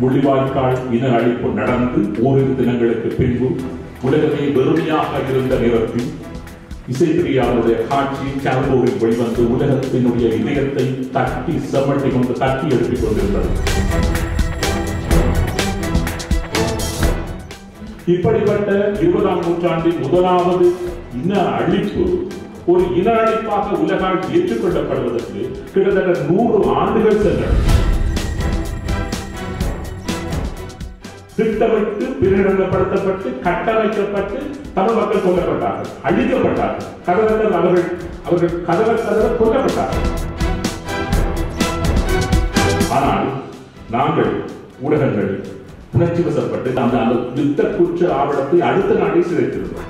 முள்ளிவாய்க்கால் இன அழிப்பு நடந்து ஓரிரு தினங்களுக்கு பின்பு உலகமே வெறுமையாக இருந்த நேரத்தில் இசைப்பிரியாவுடைய காட்சி சாம்போரில் வெளிவந்து உலகத்தினுடைய இதயத்தை தட்டி செமட்டி கொண்டு தட்டி எழுப்பிக் கொண்டிருந்தது. இப்படிப்பட்ட 20ஆம் நூற்றாண்டின் முதலாவது இன அழிப்பு ஒரு இன அழிப்பாக உலகால் ஏற்றுக்கொள்ளப்படுவதற்கு கிட்டத்தட்ட 100 ஆண்டுகள் சென்றன. திட்டமிட்டு பிரகடனப்படுத்தப்பட்டு கட்டமைக்கப்பட்டு தமிழ் மக்கள் கொல்லப்பட்டார்கள், அழிக்கப்பட்டார்கள். கதவர்கள் அவர்கள் கதவ கொல்லப்பட்டார்கள். ஆனால் நாங்கள் ஊடகங்கள் உணர்ச்சி வசப்பட்டு அந்த யுத்த குற்ற ஆவணத்தை அடுத்த நாளே சிதைத்திருந்தோம்.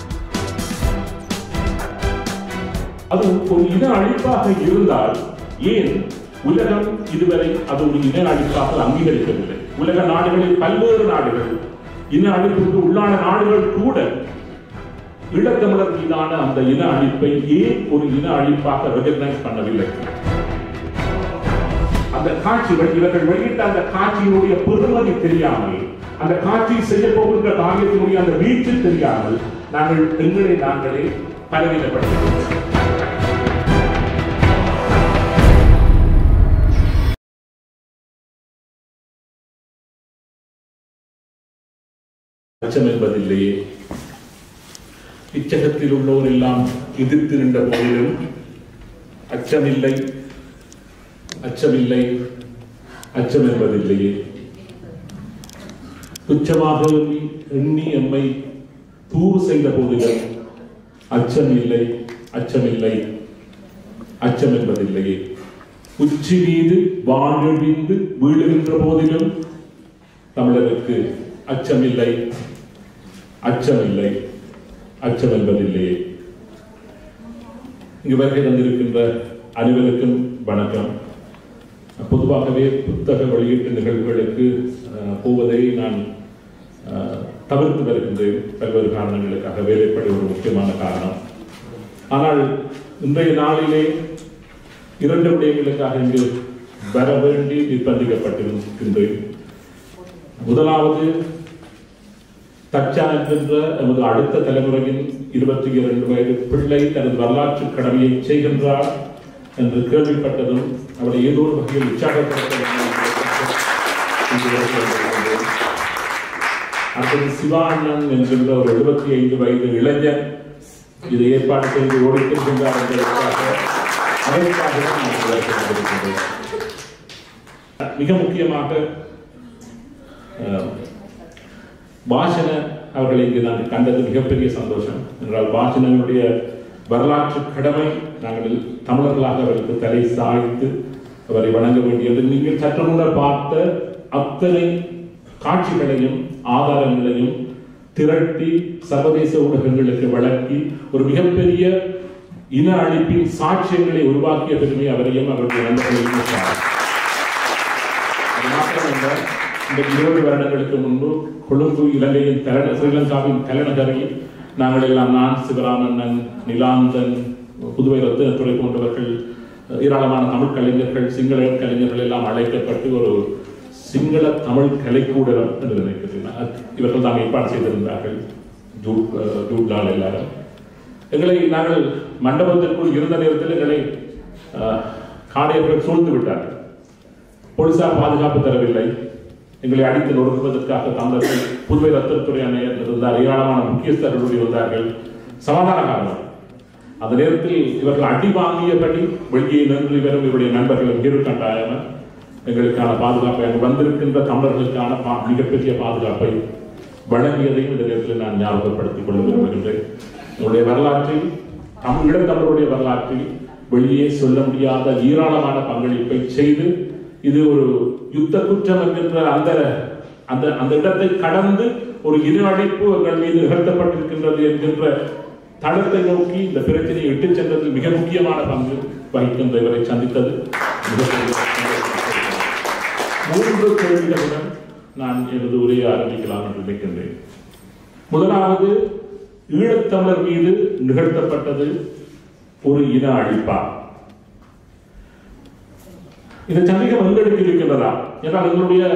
அது ஒரு இன அழிப்பாக இருந்தால் ஏன் உலகம் இதுவரை அது ஒரு இன அழிப்பாக அங்கீகரிக்கவில்லை? உலக நாடுகளில் பல்வேறு நாடுகள் இன அழிப்புக்கு உள்ளான நாடுகள் கூட ஈழத்தமிழர் மீதான அந்த இன அழிப்பை ஏன் ஒரு இன அழிப்பாக ரெகக்னைஸ் பண்ணவில்லை? அந்த காட்சிகள் இவர்கள் வெளியிட்ட அந்த காட்சியினுடைய பெருமதி தெரியாமல், அந்த காட்சி செய்ய போகின்ற காரியத்தினுடைய அந்த வீச்சு தெரியாமல் நாங்கள் எங்களை நாங்களே பலவீனப்படுத்துகிறோம். அச்சம் என்பதில்லையே. இச்சகத்தில் உள்ளோர் எல்லாம் எதிர்த்து நின்ற போதிலும் அச்சமில்லை, அச்சமில்லை, அச்சம் என்பதில்லையே. துச்சமாக எண்ணி எம்மை தூறு செய்த போதிலும் அச்சம் இல்லை, அச்சமில்லை, அச்சம் என்பதில்லையே. உச்சி மீது வாழ்விந்து வீழுகின்ற போதிலும் தமிழருக்கு அச்சமில்லை, அச்சமில்லை, அச்சம் என்பதில்லையே. இங்கு வருகை தந்திருக்கின்ற அனைவருக்கும் வணக்கம். பொதுவாகவே புத்தக வெளியீட்டு நிகழ்வுகளுக்கு போவதை நான் தவிர்த்து வருகின்றேன், பல்வேறு காரணங்களுக்காக. வேலைப்படி ஒரு முக்கியமான காரணம். ஆனால் இன்றைய நாளிலே 2 விடயங்களுக்காக இங்கு வர வேண்டி நிர்பந்திக்கப்பட்டிருக்கின்றேன். முதலாவது, தச்சா என்கின்ற நமது அடுத்த தலைமுறையின் 22 வயது பிள்ளை தனது வரலாற்று கடமையை செய்கின்றார் என்று கேள்விப்பட்டதும் அவளை ஏதோ ஒரு வகையில் உற்சாகப்படுத்த. அடுத்தது சிவானன் என்கின்ற ஒரு 75 வயது இளைஞர் இதை ஏற்பாடு செய்து ஓடிக்கின்றார் என்பதற்காக மிக முக்கியமாக பாஷன அவர்களை இங்கு நாங்கள் கண்டது மிகப்பெரிய சந்தோஷம். என்றால் பாஷனனுடைய வரலாற்று கடமை நாங்கள் தமிழர்களாக அவருக்கு தலை சாய்த்து அவரை வணங்க வேண்டியது. நீங்கள் சற்று முன்னர் பார்த்த அத்தனை காட்சிகளையும் ஆதாரங்களையும் திரட்டி சர்வதேச ஊடகங்களுக்கு வழங்கி ஒரு மிகப்பெரிய இன அழிப்பின் சாட்சியங்களை உருவாக்கிய பெருமை அவரையும் அவருடைய நண்பர்களையும் இந்த 20 வருடங்களுக்கு முன்பு கொழும்பு இலங்கையின் ஸ்ரீலங்காவின் தலைநகரில் நாங்கள் எல்லாம், நான், சிவராமண்ணன், நிலாந்தன், புதுவை ரத்தினத்துறை போன்றவர்கள், ஏராளமான தமிழ் கலைஞர்கள், சிங்கள கலைஞர்கள் எல்லாம் அழைக்கப்பட்டு ஒரு சிங்கள தமிழ் கலைக்கூடம் என்று நினைக்கிறேன். இவர்கள் தான் ஏற்பாடு செய்திருந்தார்கள். ஜூட்லால் எல்லாரும் நாங்கள் மண்டபத்திற்குள் இருந்த நேரத்தில் எங்களை காடையர்கள் சூழ்ந்து விட்டார்கள். போலீசார் பாதுகாப்பு தரவில்லை. எங்களை அடித்து நொறுக்குவதற்காக தமிழர்கள் புதுவை ரத்தினத்துறை அணையர் இருந்தார், ஏராளமான முக்கியஸ்தர்கள் இருந்தார்கள். சமாதான காரணம். அந்த நேரத்தில் இவர்கள் அடி வாங்கியபடி வெளியே நின்று வரும் இவருடைய நண்பர்கள் கீழ் கண்டாயம எங்களுக்கான பாதுகாப்பை, அங்கு வந்திருக்கின்ற தமிழர்களுக்கான மிகப்பெரிய பாதுகாப்பை வழங்கியதையும் இந்த நேரத்தில் நான் ஞாபகப்படுத்திக் கொள்ள விரும்புகின்றேன். என்னுடைய வரலாற்றில், தமிழர்களுடைய வரலாற்றில் வெளியே சொல்ல முடியாத ஏராளமான பங்களிப்பை செய்து இது ஒரு யுத்த குற்றம் என்கின்ற அந்த இடத்தை கடந்து ஒரு இன அழிப்பு எங்கள் மீது நிகழ்த்தப்பட்டிருக்கின்றது என்கின்ற தளத்தை நோக்கி இந்த பிரச்சனையை இட்டுச் சென்றதில் மிக முக்கியமான பங்கு வகிக்கின்ற இவரை சந்தித்தது. 3 கேள்விகளுடன் நான் எனது உரையை ஆரம்பிக்கலாம் என்று நினைக்கின்றேன். முதலாவது, ஈழத்தமிழர் மீது நிகழ்த்தப்பட்டது ஒரு இன அழிப்பா? இந்த சந்தேகம் எங்களுக்கு இருக்கின்றதா? என்றால் எங்களுடைய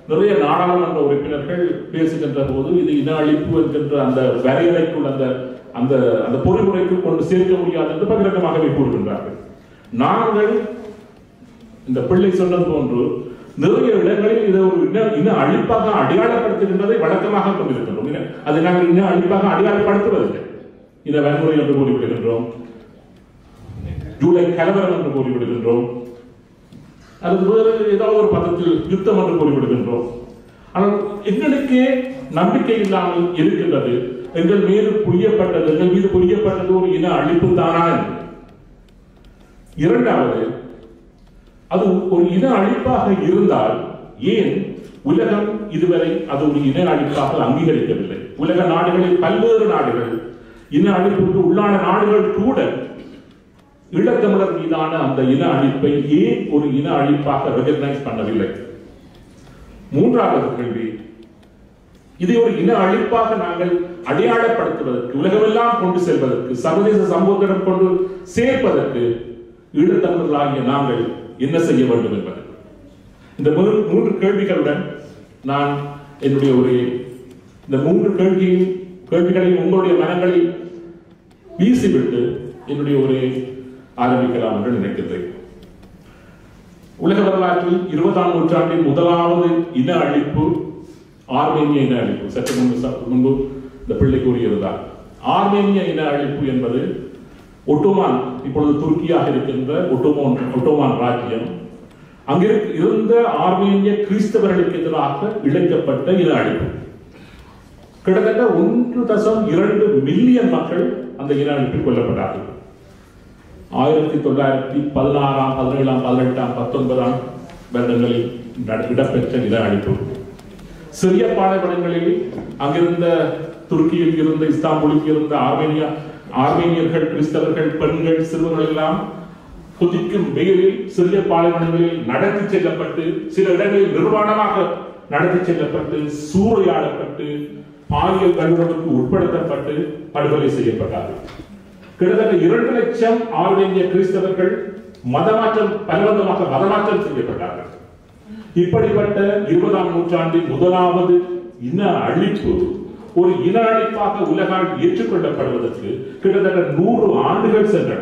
நிறைய நாடாளுமன்ற உறுப்பினர்கள் பேசுகின்ற போது இது இன அழிப்பு என்கின்ற அந்த வரையறைக்குள் அந்த அந்த அந்த பொறிமுறைக்கு கொண்டு சேர்க்க முடியாது என்று பகிரங்கமாகவே கூறுகின்றார்கள். நாங்கள் இந்த பிள்ளை சொன்னது போன்று நிறைய இடங்களில் இதை ஒரு இன அழிப்பாக அடையாளப்படுத்துகின்றதை வழக்கமாக கொண்டிருக்கின்றோம். அதை நாங்கள் இன அழிப்பாக அடையாளப்படுத்துவதில்லை. இதை வன்முறை என்று கூறிவிடுகின்றோம், ஜூலை கலவரம் என்று கூறிவிடுகின்றோம், அல்லது வேறு ஏதாவது ஒரு பதத்தில் யுத்தம் என்று கூறிவிடுகின்றோம். ஆனால் எங்களுக்கே நம்பிக்கை இல்லாமல் இருக்கின்றது. எங்கள் மீது புரியப்பட்டது, எங்கள் மீது புரியப்பட்டது ஒரு இன அழிப்பு தானா? இரண்டாவது, அது ஒரு இன அழிப்பாக இருந்தால் ஏன் உலகம் இதுவரை அது ஒரு இன அழிப்பாக அங்கீகரிக்கவில்லை? உலக நாடுகளில் பல்வேறு நாடுகள், இன அழிப்புக்கு உள்ளான நாடுகள் கூட ஈழத்தமிழர் மீதான அந்த இன அழிப்பை ஏன் ஒரு இன அழிப்பாக ரெகக்னைஸ் பண்ணவில்லை? மூன்றாவது கேள்வி, இதை ஒரு இன அழிப்பாக நாங்கள் அடையாளப்படுத்துவதற்கு, உலகமெல்லாம் கொண்டு செல்வதற்கு, சர்வதேச சமூகத்திடம் கொண்டு சேர்ப்பதற்கு ஈழத்தமிழர்களாகிய நாங்கள் என்ன செய்ய வேண்டும் என்பது. இந்த மூன்று கேள்விகளுடன் நான் என்னுடைய ஒரு இந்த மூன்று கேள்விகளையும் உங்களுடைய மனங்களில் வீசிவிட்டு என்னுடைய ஒரு ஆரம்பிக்கலாம் என்று நினைக்கிறேன். உலக வரலாற்றில் 20ஆம் நூற்றாண்டின் முதலாவது இன அழிப்பு ஆர்மேனிய இன அழிப்பு. சற்று முன்பு இந்த பிள்ளை கூறியிருந்தார். ஆர்மேனிய இன அழிப்பு என்பது ஒட்டோமான், இப்பொழுது துருக்கியாக இருக்கின்ற ஒட்டோமான் ராஜ்யம், அங்கே இருந்த ஆர்மேனிய கிறிஸ்தவர்களுக்கு எதிராக இழைக்கப்பட்ட இன அழிப்பு. கிட்டத்தட்ட 1.2 மில்லியன் மக்கள் அந்த இன அழிப்பில் கொல்லப்பட்டார்கள். 1916, 17, 18, 19 வருடங்களில் இடம்பெற்ற இன அழிப்பு. சிறிய பாலைவனங்களில் அங்கிருந்த துருக்கியில் இருந்த, இஸ்தாம்புலில் இருந்த ஆர்மேனியர்கள், கிறிஸ்தவர்கள், பெண்கள், சிறுவர்கள் எல்லாம் கொதிக்கும் வெயிலில் சிறிய பாலைவனங்களில் நடத்தி செல்லப்பட்டு, சில இடங்களில் நிர்வாணமாக நடத்தி செல்லப்பட்டு, சூறையாடப்பட்டு, பாலியல் கல்விக்கு உட்படுத்தப்பட்டு படுகொலை செய்யப்பட்டார்கள். கிட்டத்தட்ட 2 லட்சம் ஆர்மேனிய கிறிஸ்தவர்கள் பலவந்தமாக மதமாற்றம் செய்யப்பட்டார்கள். இப்படிப்பட்ட 20ஆம் நூற்றாண்டின் முதலாவது இன அழிப்பு ஒரு இன அழிப்பாக உலகால் ஏற்றுக்கொள்ளப்படுவதற்கு கிட்டத்தட்ட 100 ஆண்டுகள் சென்றன.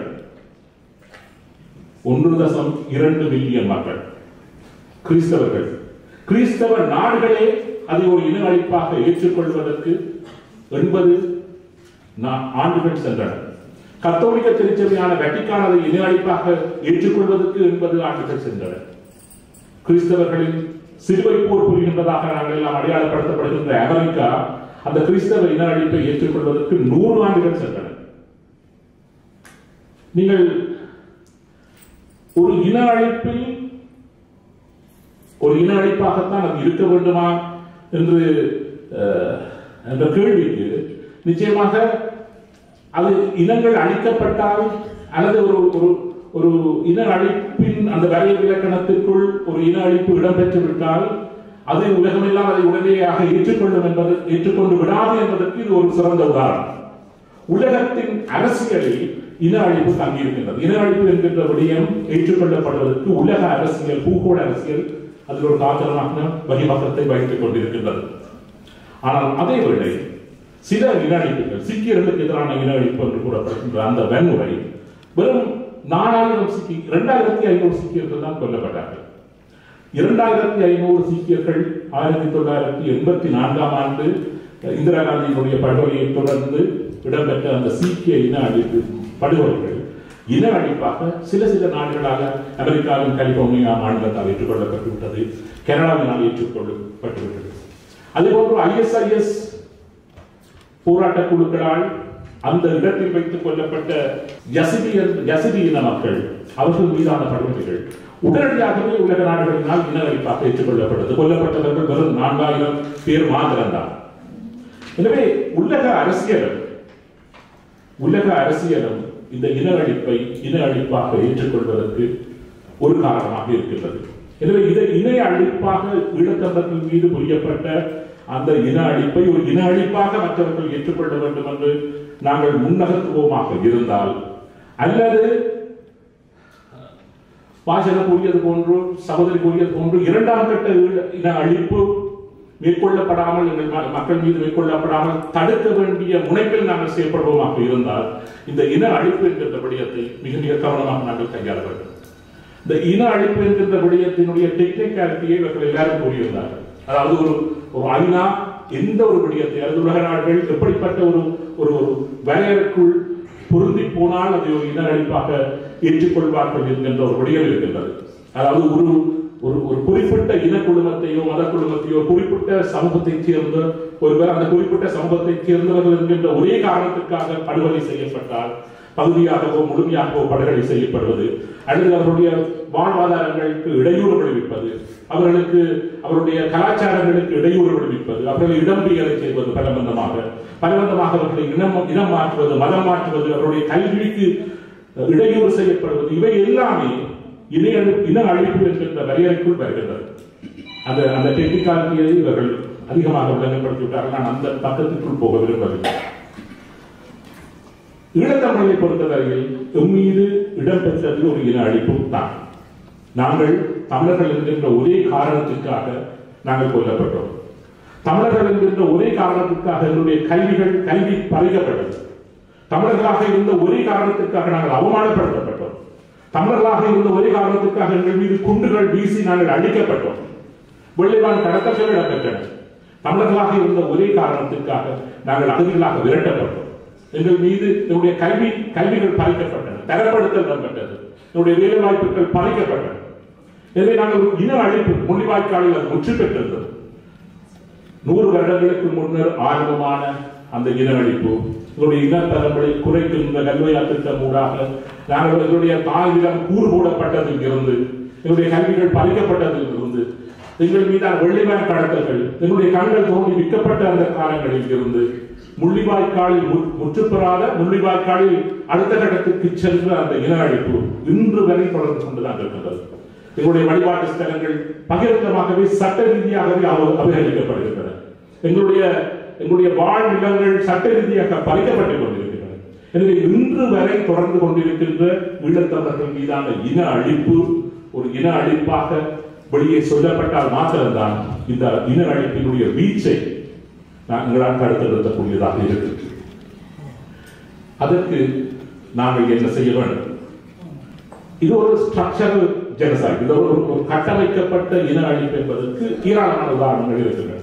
1.2 மில்லியன் மக்கள் கிறிஸ்தவர்கள், கிறிஸ்தவ நாடுகளே அதை ஒரு இன அழிப்பாக ஏற்றுக்கொள்வதற்கு 80 ஆண்டுகள் சென்றன. கத்தோலிக்க திருச்சபையான வட்டிக்கான் அதை இன அழிப்பாக ஏற்றுக்கொள்வதற்கு 80 ஆண்டுகள் சென்றன. கிறிஸ்தவர்களின் சிலுவை போர் புரிகின்றதாக நாங்கள் எல்லாம் அடையாளப்படுத்தப்படுகின்ற அமெரிக்கா அந்த கிறிஸ்தவ இன அழிப்பை ஏற்றுக்கொள்வதற்கு 100 ஆண்டுகள் சென்றன. நீங்கள் ஒரு இன அழிப்பில் ஒரு இன அழிப்பாகத்தான் அது இருக்க வேண்டுமா என்ற கேள்விக்கு நிச்சயமாக அது இனங்கள் அழிக்கப்பட்டால் அல்லது ஒரு இன அழிப்பின் அந்த வரைய இலக்கணத்திற்குள் ஒரு இன அழிப்பு இடம்பெற்று விட்டால் அது உலகமெல்லாம் அதை உடனடியாக ஏற்றுக்கொண்டு விடாது என்பதற்கு இது ஒரு சிறந்த உதாரணம். உலகத்தின் அரசியலில் இன அழிப்பு தங்கியிருக்கின்றது. இன அழிப்பு என்கின்ற விடயம் ஏற்றுக்கொள்ளப்படுவதற்கு உலக அரசியல், பூகோள அரசியல் அதில் ஒரு காரணமாக வழிபக்கத்தை வைத்துக் கொண்டிருக்கின்றது. ஆனால் அதே வேளை சில இன அழிப்புகள், சீக்கியர்களுக்கு எதிரான இன அழிப்பு என்று கூறப்படுகின்ற அந்த வன்முறை வெறும் 2500 சீக்கியர்கள் தான் கொல்லப்பட்டார்கள். 2500 சீக்கியர்கள் 1984ஆம் ஆண்டு இந்திரா காந்தியினுடைய படுகொலையை தொடர்ந்து இடம்பெற்ற அந்த சீக்கிய இன அழிப்பு படுகொலைகள் இன அழிப்பாக சில நாடுகளாக அமெரிக்காவின் கலிபோர்னியா மாநிலத்தால் ஏற்றுக்கொள்ளப்பட்டுவிட்டது, கனடாவினால் ஏற்றுக்கொள்ளப்பட்டுவிட்டது. அதேபோன்று ISIS போராட்ட குழுக்களால் அந்த இடத்தில் வைத்துக் கொள்ளப்பட்ட யசிதி இன மக்கள், அவர்கள் மீதான படுகொலைகள் உடனடியாகவே உலக நாடுகளினால் இன அழிப்பாக ஏற்றுக்கொள்ளப்பட்டது. கொல்லப்பட்டவர்கள் வெறும் 4000 பேர் மாத்திரம்தான். எனவே உலக அரசியலும் இந்த இன அழிப்பாக ஏற்றுக்கொள்வதற்கு ஒரு காரணமாக இருக்கின்றது. எனவே இதை இன அழிப்பாக ஈழத்தமிழர்கள் மீது புரியப்பட்ட அந்த இன அழிப்பை ஒரு இன அழிப்பாக மற்றவர்கள் ஏற்றுக்கொள்ள வேண்டும் என்று நாங்கள் முன்னகத்துவமாக இருந்தால், அல்லது வாசகர் கூறியது போன்று, சகோதரி கூறியது போன்று, இரண்டாம் கட்ட இன அழிப்பு மேற்கொள்ளப்படாமல், எங்கள் மக்கள் மீது மேற்கொள்ளப்படாமல் தடுக்க வேண்டிய முனைப்பில் நாங்கள் செயல்படுவோமாக இருந்தால் இந்த இன அழிப்பு என்கின்ற விடயத்தை மிக மிக கவனமாக நாங்கள் கையாள வேண்டும். இந்த இன அழிப்பு என்கின்ற விடயத்தினுடைய டெக்னிக்காலிட்டியை இவர்கள் எல்லாரும் கூறியிருந்தார்கள். அதாவது ஒரு ஐநா எந்த ஒரு விடயத்தை அல்லது உலக நாடுகள் எப்படிப்பட்ட ஒரு வரையறைக்குள் பொருந்தி போனால் அதை ஒரு இன அழிப்பாக ஏற்றுக்கொள்வார்கள் என்கின்ற ஒரு விடயம் இருக்கின்றது. அதாவது ஒரு குறிப்பிட்ட இன குழுமத்தையோ மத குழுமத்தையோ குறிப்பிட்ட சமூகத்தை சேர்ந்த ஒருவர் அந்த குறிப்பிட்ட சமூகத்தை சேர்ந்தவர்கள் என்கின்ற ஒரே காரணத்திற்காக படுகொலை செய்யப்பட்டால் பகுதியாகவோ முழுமையாகவோ படுகொலை செய்யப்படுவது, அல்லது அவருடைய வாழ்வாதாரங்களுக்கு இடையூறு விளைவிப்பது, அவருடைய கலாச்சாரங்களுக்கு இடையூறு விளைவிப்பது, அவர்களை இடம்பெயரை செய்வது, பலவந்தமாக அவர்களை இனம் மாற்றுவது, மதம் மாற்றுவது, அவருடைய கல்விக்கு இடையூறு செய்யப்படுவது, இவை எல்லாமே இன அழிப்பு என்கின்ற வரையறைக்குள் வருகின்றது. அந்த டெக்னிக்காலிட்டியை இவர்கள் அதிகமாக விளங்கப்படுத்திவிட்டார்கள். நான் அந்த பக்கத்திற்குள் போக விரும்பவில்லை. ஈழத்தமிழை பொறுத்தவரையில் எம்மீது இடம்பெற்றது ஒரு இன அழிப்பு தான். நாங்கள் தமிழர்கள் என்கின்ற ஒரே காரணத்திற்காக நாங்கள் கொல்லப்பட்டோம். தமிழர்கள் என்கின்ற ஒரே காரணத்திற்காக எங்களுடைய கல்வி பறிக்கப்பட்டது. தமிழர்களாக இருந்த ஒரே காரணத்திற்காக நாங்கள் அவமானப்படுத்தப்பட்டோம். தமிழர்களாக இருந்த ஒரே காரணத்திற்காக எங்கள் மீது குண்டுகள் வீசி நாங்கள் அழிக்கப்பட்டோம். வெள்ளைவான் கடத்தல்கள் இடம்பெற்றன. தமிழர்களாக இருந்த ஒரே காரணத்திற்காக நாங்கள் அகதிகளாக விரட்டப்பட்டோம். எங்கள் மீது என்னுடைய கல்விகள் பறிக்கப்பட்டன, தரப்படுத்தல் இடம்பெற்றது, என்னுடைய வேலை வாய்ப்புகள் பறிக்கப்பட்டன. எனவே நாங்கள் இன அழிப்பு முள்ளிவாய்க்காலில் அது முற்று பெற்றிருந்தது. 100 வருடங்களுக்கு முன்னர் ஆரம்பமான அந்த இன அழிப்பு எங்களுடைய இனத்தரங்களை குறைக்கின்ற கல்வியா திட்டம் ஊடாக நாங்கள் எங்களுடைய தாயிடம் கூறு போடப்பட்டதில் இருந்து, எங்களுடைய கல்விகள் பறிக்கப்பட்டதில் இருந்து, எங்கள் மீதான வெள்ளைவாய் கடத்தல்கள், எங்களுடைய கண்கள் தோண்டி விற்கப்பட்ட அந்த காலங்களில் இருந்து, முள்ளிவாய்க்காலில் முற்றுப்பெறாத முள்ளிவாய்க்காலில் அடுத்த கட்டத்திற்கு சென்ற அந்த இன அழிப்பு இன்று வரை தொடர்ந்து கொண்டுதான் இருக்கின்றது. எங்களுடைய வழிபாட்டு ஸ்தலங்கள் பகிரங்கமாகவே சட்ட ரீதியாகவே அபகரிக்கப்படுகின்றன. எங்களுடைய வாழ் நிலங்கள் சட்ட ரீதியாக பறிக்கப்பட்டுக் கொண்டிருக்கின்றன. எனவே இன்று வரை தொடர்ந்து கொண்டிருக்கின்ற ஈழத்தமிழர்கள் மீதான இன அழிப்பு ஒரு இன அழிப்பாக வெளியே சொல்லப்பட்டால் மாத்திரம்தான் இந்த இன அழிப்பினுடைய வீச்சை எங்களால் தடுத்து நிறுத்தக்கூடியதாக இருக்கு. அதற்கு நாங்கள் என்ன செய்ய வேண்டும்? இது ஒரு ஸ்ட்ரக்சரல் ஜெனோசைட், இது ஒரு கட்டமைக்கப்பட்ட இன அழிப்பு என்பதற்கு ஏராளமான உதாரணங்கள் இருக்கின்றன.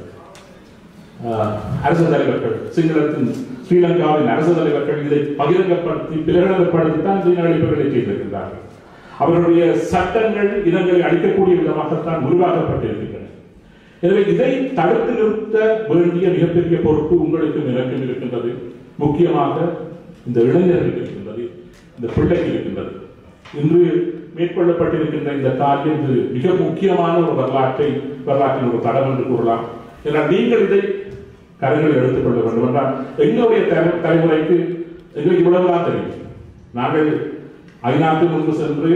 அரசு தலைவர்கள், சிங்களத்தின் ஸ்ரீலங்காவின் அரசு தலைவர்கள் இதை பகிரங்கப்படுத்தி பிரகடனப்படுத்தி தான் இன அழிப்புகளை செய்திருக்கின்றார்கள். அவர்களுடைய சட்டங்கள் இனங்களை அழிக்கக்கூடிய விதமாகத்தான் உருவாக்கப்பட்டிருக்கின்றன. எனவே இதை தடுத்து நிறுத்த வேண்டிய மிகப்பெரிய பொறுப்பு உங்களுக்கும் எனக்கும் இருக்கின்றது. முக்கியமாக இந்த இளைஞர்களுக்கு இருக்கின்றது, இந்த பிள்ளைக்கு இருக்கின்றது. இன்று மேற்கொள்ளப்பட்டிருக்கின்ற இந்த காரியம் மிக முக்கியமான ஒரு வரலாற்றின் ஒரு தடம் என்று கூறலாம். ஏனால் நீங்கள் இதை கரங்களில் எடுத்துக் கொள்ள வேண்டும் என்றால் எங்களுடைய தலைமுறைக்கு எங்களுக்கு இவ்வளவுதான் தெரியும். நாங்கள் ஐநாக்கு முன்பு சென்று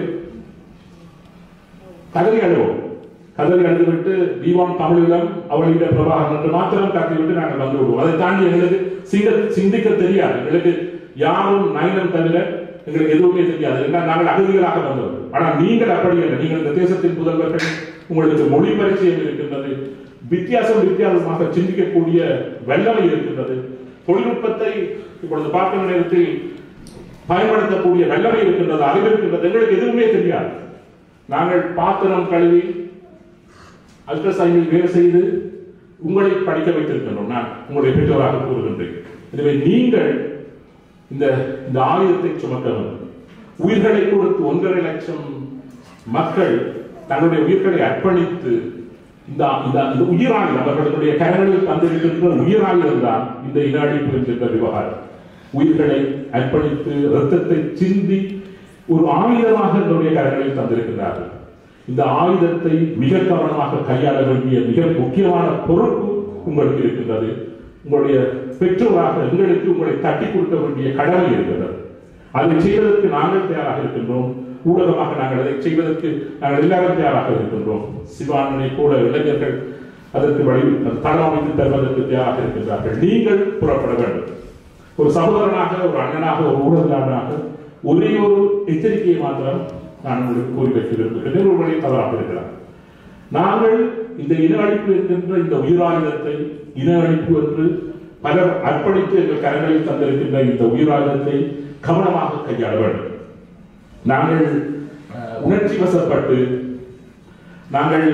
கதறி அழுதுவிட்டு தீவான் தமிழீழம் அவளிட பிரபாகரன் என்று மாத்திரம் கத்திவிட்டு நாங்கள் வந்து விடுவோம். அதை தாண்டி எங்களுக்கு சிந்திக்க தெரியாது. எங்களுக்கு யாரும் நயனம் தவிர எங்களுக்கு எதுவுமே தெரியாது. நாங்கள் அகதிகளாக வந்தவர்கள். ஆனால் நீங்கள் அப்படி இல்லை. நீங்கள் இந்த தேசத்தின் புதல்வர்கள், உங்களுக்கு மொழி பரிச்சயம் இருக்கின்றது, வித்தியாசமாக சிந்திக்கக்கூடிய வல்லமை இருக்கின்றது, தொழில்நுட்பத்தை இப்பொழுது பார்க்கிற நேரத்தில் பயன்படுத்தக்கூடிய வல்லமை இருக்கின்றது, அறிவு இருக்கின்றது. எங்களுக்கு எதுவுமே தெரியாது. நாங்கள் பாத்திரம் கழுவி அல்ட்ராசைனில் வேலை செய்து உங்களை படிக்க வைத்திருக்கின்றோம். நான் உங்களுடைய பெற்றோராக கூறுகின்றேன். எனவே நீங்கள் இந்த ஆயுதத்தை சுமக்க வேண்டும். உயிர்களை கொடுத்து 1.5 லட்சம் மக்கள் தங்களுடைய உயிர்களை அர்ப்பணித்து இந்த உயிராயுதம் அவர்களுடைய கரங்களில் தந்திருக்கின்ற உயிராயுதம் தான் இந்த இன அழிப்பு என்கின்ற விவகாரம். உயிர்களை அர்ப்பணித்து இரத்தத்தை சிந்தி ஒரு ஆயுதமாக என்னுடைய கரங்களில் தந்திருக்கிறார்கள். இந்த ஆயுதத்தை மிக கவனமாக கையாள வேண்டிய மிக முக்கியமான பொறுப்பு உங்களுக்கு இருக்கின்றது. உங்களுடைய பெற்றோராக எங்களுக்கு உங்களை தட்டி கொடுக்க வேண்டிய கடமை இருக்கிறது. அதை செய்வதற்கு நாங்கள் தயாராக இருக்கின்றோம். ஊடகமாக நாங்கள் அதை செய்வதற்கு நாங்கள் எல்லாரும் தயாராக இருக்கின்றோம். சிவானனை கூட இளைஞர்கள் அதற்கு தளம் அமைத்து தருவதற்கு தயாராக இருக்கின்றார்கள். நீங்கள் புறப்பட வேண்டும். ஒரு சகோதரனாக, ஒரு அண்ணனாக, ஒரு ஊடகனாக ஒரே ஒரு எச்சரிக்கையை மாத்திரம் நான் உங்களுக்கு கூறி வைக்க விரும்புகிறேன். ஒரு வழி தவறாக இருக்கலாம். நாங்கள் இந்த இன அழிப்பு என்கின்ற இந்த உயிராயுதத்தை இன அழிப்பு என்று பலர் அர்ப்பணித்து எங்கள் கரங்களில் தந்திருக்கின்ற இந்த உயிராயுதத்தை கவனமாக கையாள வேண்டும். நாங்கள் உணர்ச்சி வசப்பட்டு நாங்கள்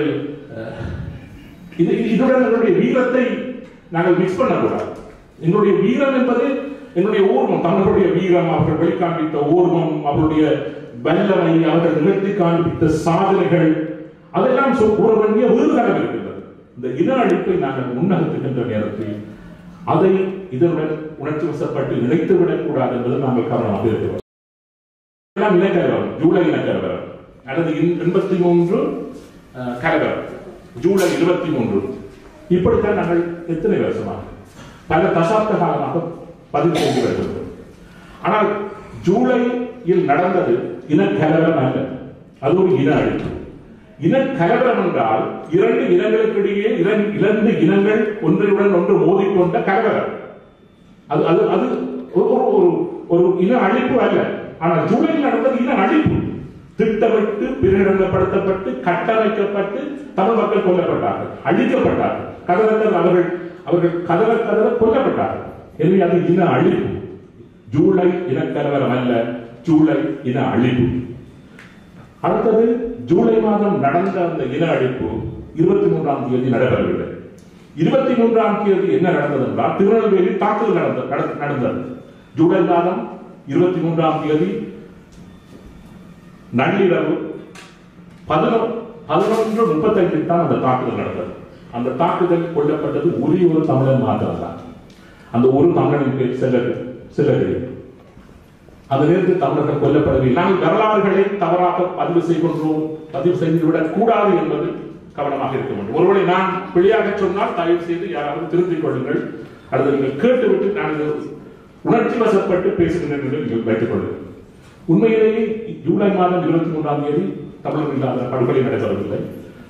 இதுடன் எங்களுடைய வீரத்தை நாங்கள் மிக்ஸ் பண்ணக்கூடாது. எங்களுடைய வீரம் என்பது என்னுடைய ஓர்மம், தமிழர்களுடைய வீரம், அவர்கள் வெளிக்காண்பித்த ஓர்மம், அவருடைய வல்லமை, அவர்கள் நிகழ்த்தி காண்பித்த சாதனைகள், அதெல்லாம் கூற வேண்டிய வேறுதலம் இருக்கின்றது. இந்த இன அழிப்பை நாங்கள் முன்னகர்த்துகின்ற நேரத்தில் அதை இதனுடன் உணர்ச்சி வசப்பட்டு இணைத்துவிடக் கூடாது என்பது நாங்கள் கவனமாக இருக்கிறோம். இனக்கலவரம், ஜூலை இனக்கலவரம் அல்லது 83 கலவரம், ஜூலை 23, இப்படித்தான் நாங்கள் எத்தனை வருஷமாக பல தசாப்த காலமாக பதிவு செய்து வருகின்றோம். ஆனால் ஜூலையில் நடந்தது இனக்கலவரம் அல்ல, அது ஒரு இன அழிப்பு. இனக்கலவரம் என்றால் இரண்டு இனங்களுக்கிடையே இரண்டு இனங்கள் ஒன்றுடன் ஒன்று மோதிக்கொண்ட கலவரம். அது அது அது ஒரு இன அழிப்பு அல்ல. ஆனால் ஜூலையில் நடந்தது இன அழிப்பு. திட்டமிட்டு பிரகடனப்படுத்தப்பட்டு கட்டமைக்கப்பட்டு தமிழ் மக்கள் கொல்லப்பட்டார்கள், அழிக்கப்பட்டார்கள். அவர்கள் கதற கொல்லப்பட்டார்கள். எனவே அது இன அழிப்பு. ஜூலை இனக்கலவரம் அல்ல, ஜூலை இன அழிப்பு. அடுத்தது ஜூலை மாதம் நடந்த அந்த இன அழிப்பு 23ஆம் தேதி நடைபெறவில்லை. 23ஆம் தேதி என்ன நடந்தது என்றால் திருநெல்வேலி தாக்குதல் நடந்தது. ஜூலை மாதம் 23ஆம் தேதி நள்ளிரவு 11:35 தான் அந்த தாக்குதல் நடந்தது. அந்த தாக்குதல் கொல்லப்பட்டது ஒரே ஒரு தமிழன் மாத்திரம் தான். அந்த ஒரு தமிழனின் பேர் சிலர். அந்த நேரத்தில் தமிழர்கள் கொல்லப்படவில்லை. நாங்கள் வரலாறுகளை தவறாக பதிவு செய்துவிடக் கூடாது என்பது கவனமாக இருக்க வேண்டும். ஒருவேளை நான் பிழையாக சொன்னால் தயவு செய்து யாராவது திருத்திக் கொள்ளுங்கள், அல்லது நீங்கள் கேட்டுவிட்டு நான் உணர்ச்சி வசப்பட்டு பேசுகின்றேன் என்று நீங்கள் வைத்துக் கொள்ளுங்கள். உண்மையிலேயே ஜூலை மாதம் 23ஆம் தேதி தமிழர்கள் இல்லாத படுகொலை நடைபெறவில்லை.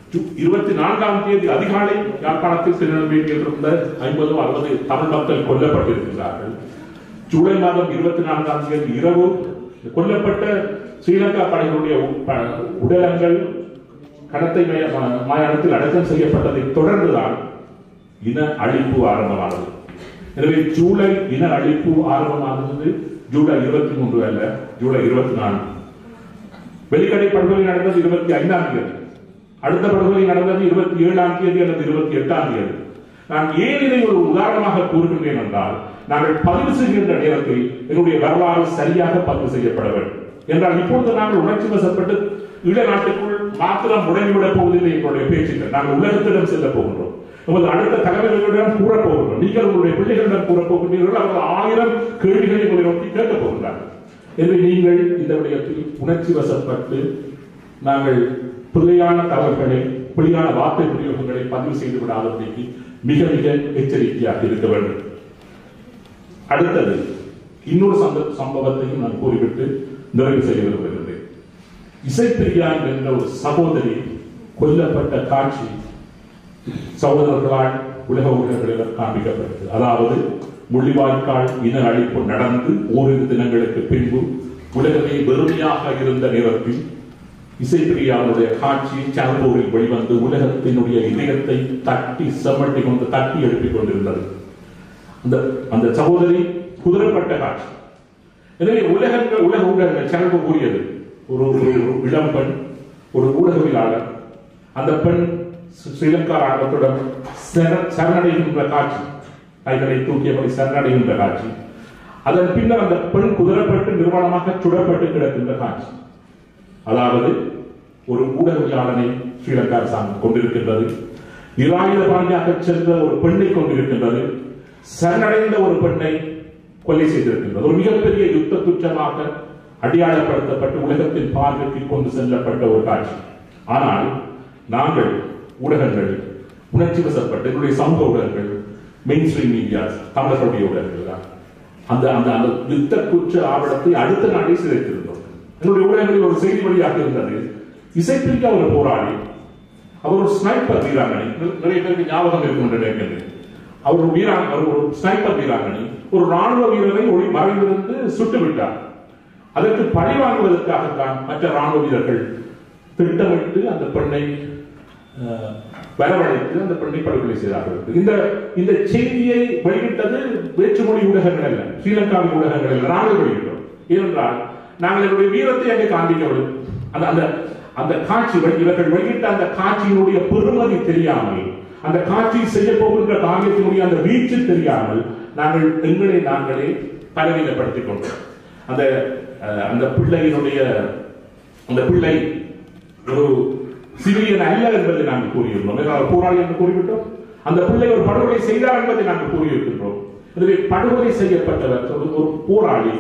24ஆம் தேதி அதிகாலை யாழ்ப்பாணத்தில் திருநெல்வேலியில் இருந்த 50-60 தமிழ் மக்கள் கொல்லப்பட்டிருக்கிறார்கள். ஜூலை மாதம் 24ஆம் தேதி இரவு கொல்லப்பட்ட ஸ்ரீலங்கா படைகளுடைய உடலங்கள் கடத்தை மாயாணத்தில் அடக்கம் செய்யப்பட்டதை தொடர்ந்துதான் இன அழிப்பு ஆரம்பமானது. எனவே ஜூலை இன அழிப்பு ஆரம்பமானது ஜூலை 23 அல்ல, ஜூலை 24. வெலிக்கடை படுகொலை நடந்தது 25ஆம் தேதி. அடுத்த படுகொலை நடந்தது 27ஆம் தேதி அல்லது 28ஆம் தேதி. நான் ஏன் இதை ஒரு உதாரணமாக கூறுகின்றேன் என்றால், நாங்கள் பதிவு செய்கின்ற நேரத்தில் என்னுடைய வரலாறு சரியாக பதிவு செய்யப்பட வேண்டும் என்றால், இப்பொழுது நாங்கள் உணர்ச்சி வசப்பட்டு ஈழ நாட்டுக்குள் மாத்திரம் முடங்கிவிடப் போவதில்லை. எங்களுடைய பேச்சுக்கள் நாங்கள் உலகத்திடம் செல்ல போகின்றோம். நமது அடுத்த தலைவர்களிடம் கூறப்போகின்றோம். நீங்கள் உங்களுடைய பிள்ளைகளிடம் கூறப்போகின்றீர்கள். அவர்கள் 1000 கேள்விகளை உங்களை நோக்கி கேட்கப் போகின்றார்கள். எனவே நீங்கள் இந்த விடயத்தில் உணர்ச்சி வசப்பட்டு நாங்கள் பிள்ளையான தவறுகளை, பிள்ளையான வார்த்தை பிரயோகங்களை பதிவு செய்து விடாதபடிக்கு மிக மிக எச்சரிக்கையாக இருக்க வேண்டும். அடுத்தது இன்னொரு சம்பவத்தையும் நான் கூறிவிட்டு நிறைவு செய்ய விரும்புகின்றேன். இசைப்பிரியா என்ற ஒரு சகோதரி கொல்லப்பட்ட காட்சி சகோதரர்களால் உலக ஊடகங்களில் காண்பிக்கப்பட்டது. அதாவது முள்ளிவாய்க்கால் இன அழிப்பு நடந்து ஓரிரு தினங்களுக்கு பின்பு உலகமே வெறுமையாக இருந்த நேரத்தில் இசைப்பிரியாவுடைய காட்சி சால்போரில் வெளிவந்து உலகத்தினுடைய இதயத்தை தட்டி செம்மட்டி கொண்டு தட்டி எழுப்பிக் கொண்டிருந்தது. அந்த சகோதரி குதிரப்பட்ட காட்சி. எனவே உலக ஊடகங்கள் சால்போ கூறியது, ஒரு இளம் பெண், ஒரு ஊடகவியலாளர், அந்த பெண் ஸ்ரீலங்கா ராணுவத்துடன் சரணடைகின்ற காட்சி, கைகளை தூக்கியபடி சரணடைகின்ற காட்சி. அதன் பின்னர் அந்த பெண் குதிரப்பட்டு நிர்வாணமாக சுடப்பட்டு கிடக்கின்ற காட்சி. அதாவது ஒரு ஊடகவியலாளனை ஸ்ரீலங்கா அரசாங்கம் கொண்டிருக்கின்றது, நிராயுதபாணியாக சென்ற ஒரு பெண்ணை கொண்டிருக்கின்றது, சரணடைந்த ஒரு பெண்ணை கொலை செய்திருக்கின்றது. ஒரு மிகப்பெரிய யுத்த குற்றமாக அடையாளப்படுத்தப்பட்டு உலகத்தின் பார்வைக்கு கொண்டு செல்லப்பட்ட ஒரு காட்சி. ஆனால் நாங்கள் ஊடகங்கள் உணர்ச்சி வசப்பட்டு, என்னுடைய சமூக ஊடகங்கள், மெயின் ஸ்ட்ரீம் மீடியா, தமிழர்களுடைய ஊடகங்கள் தான் அந்த அந்த யுத்த குற்ற ஆவணத்தை அடுத்த நாளே சிதைத்திருந்தோம். என்னுடைய ஊடகங்களில் ஒரு செய்தி வழியாக இருந்தது, இசைப்பிரியா ஒரு போராளி, அவர் ஒரு ஸ்னைப்பர் வீராங்கனை. நிறைய பேருக்கு ஞாபகம் இருக்கும் என்று நினைக்கின்றேன். அவர் ஒரு ஸ்னைப்பர் வீராங்கனை ஒரு ராணுவ வீரரை மறைந்திருந்து சுட்டு விட்டார். அதற்கு பழி வாங்குவதற்காகத்தான் மற்ற ராணுவ வீரர்கள் திட்டமிட்டு அந்த பெண்ணை வரவழைத்து அந்த பெண்ணை படுகொலை செய்தார்கள். இந்த செய்தியை வெளியிட்டது வேற்றுமொழி ஊடகங்கள் அல்ல, ஸ்ரீலங்காவின் ஊடகங்கள் அல்ல, நாங்கள் வெளியிட்டோம். ஏனென்றால் நாங்கள் என்னுடைய வீரத்தை அங்கே காண்பிக்கவில்லை. அந்த காட்சி இவர்கள் வெளியிட்ட அந்த காட்சியினுடைய பெருமதி தெரியாமல், அந்த காட்சி செய்ய போகின்ற காரியத்தினுடைய அந்த வீச்சு தெரியாமல் நாங்கள் எங்களை நாங்களே பலவீனப்படுத்திக் கொண்டோம். அந்த பிள்ளையினுடைய அந்த பிள்ளை ஒரு சிறியன் அல்ல என்பதை நாங்கள் கூறியிருந்தோம். போராளி என்று கூறிவிட்டோம். அந்த பிள்ளை ஒரு படுகொலை செய்தார் என்பதை நாங்கள் கூறியிருக்கின்றோம். எனவே படுகொலை செய்யப்பட்டவர் ஒரு போராளி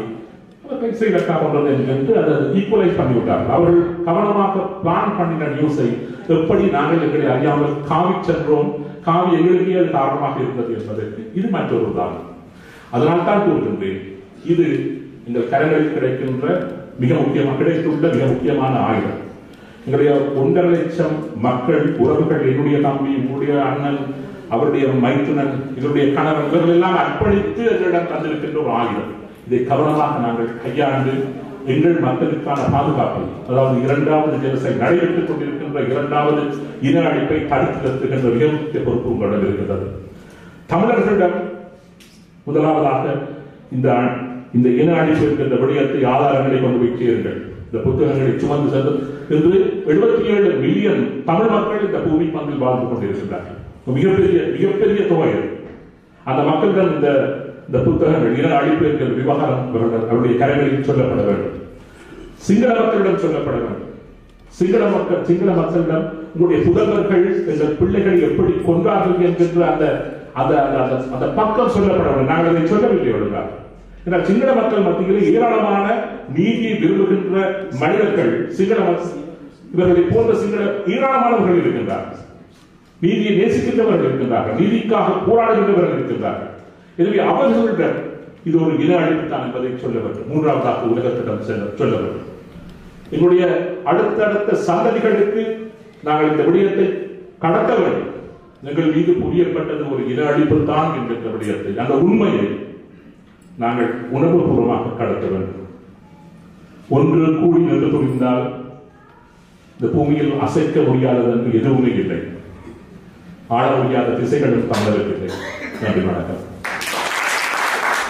என்று அதை ஈக்குவலைஸ் பண்ணிவிட்டார்கள். அவர்கள் கவனமாக பிளான் பண்ணின நியூஸை எப்படி நாங்கள் எங்களை அறியாமல் காவி சென்றோம், காவி எங்களுக்கே அது காரணமாக இருந்தது என்பதற்கு இது மற்றொரு உதாரணம். அதனால் தான் கூறுகின்றேன், இது எங்கள் கரங்களில் கிடைத்துள்ள மிக முக்கியமான ஆயுதம். எங்களுடைய 1.5 லட்சம் மக்கள், உறவுகள், என்னுடைய தம்பி, என்னுடைய அண்ணன், அவருடைய மைத்துனன், என்னுடைய கணவன், இவர்கள் எல்லாம் அர்ப்பணித்து எங்களிடம் தந்திருக்கின்ற ஒரு ஆயுதம். இதை கவனமாக நாங்கள் கையாண்டு எங்கள் மக்களுக்கான பாதுகாப்பை, அதாவது 2வது ஜெனோசைட் நடைபெற்றுக் கொண்டிருக்கின்ற 2வது இன அழிப்பை தடுத்து நிறுத்துகின்ற மிக முக்கிய பொறுப்பு உங்களிடம் இருக்கிறது. தமிழர்களிடம் முதலாவதாக இந்த இன அழிப்பு என்கின்ற விடயத்தை ஆதாரங்களை கொண்டு போய் சேருங்கள். இந்த புத்தகங்களை சுமந்து சென்று இன்று 77 மில்லியன் தமிழ் மக்கள் இந்த பூமி பந்தில் வாழ்ந்து கொண்டிருக்கிறார்கள். மிகப்பெரிய தொகை. அந்த மக்களிடம் இந்த புத்தகங்கள் இன அழிப்பு என்கிற விவகாரம் அவருடைய கரைகளில் சொல்லப்பட வேண்டும். சிங்கள மக்களிடம் சொல்லப்பட வேண்டும். சிங்கள மக்களிடம் உங்களுடைய புதல்வர்கள் எங்கள் பிள்ளைகளை எப்படி கொன்றார்கள் என்கின்ற அந்த பக்கம் சொல்லப்பட வேண்டும். நாங்கள் அதை சொல்லவில்லை ஒழுங்காக. சிங்கள மக்கள் மத்தியில் ஏராளமான நீதியை விரும்புகின்ற மனிதர்கள், சிங்கள இவர்களை போன்ற ஏராளமானவர்கள் இருக்கின்றார்கள். நீதியை நேசிக்கின்றவர்கள் இருக்கின்றார்கள், நீதிக்காக போராடுகின்றவர்கள் இருக்கின்றார்கள். எனவே அவர்களிடம் இது ஒரு இன அழிப்பு தான் என்பதை சொல்ல வேண்டும். 3வதாக உலகத்திடம் சொல்ல வேண்டும். எங்களுடைய அடுத்தடுத்த சந்ததிகளுக்கு நாங்கள் இந்த விடயத்தை கடத்த வேண்டும். எங்கள் மீது புரியப்பட்டது ஒரு இன அழிப்பு தான் என்கின்ற விடயத்தை, அந்த உண்மையை நாங்கள் உணர்வுபூர்வமாக கடத்த வேண்டும். ஒன்று கூடி நின்று புரிந்தால் இந்த பூமியில் அசைக்க முடியாதது என்று எதுவுமே இல்லை. ஆள முடியாத திசைகளும் தமிழருக்கு இல்லை. நன்றி, வணக்கம்.